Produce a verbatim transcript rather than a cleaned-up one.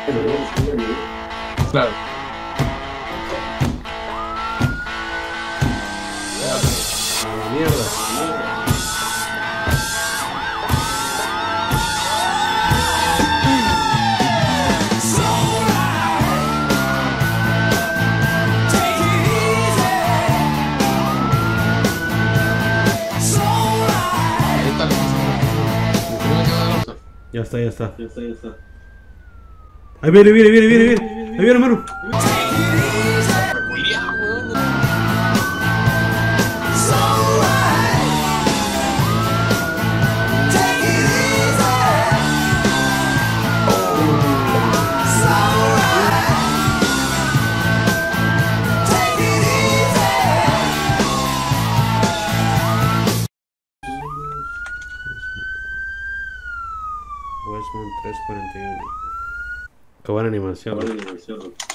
Claro. Mierda. Ahí está. ¿Cómo quedó el auto? Ya está, ya está. Ahí viene, viene, viene, viene, viene. Ahí viene, hermano. Julián, weón. Westmont trescientos cuarenta y uno. Qué buena animación.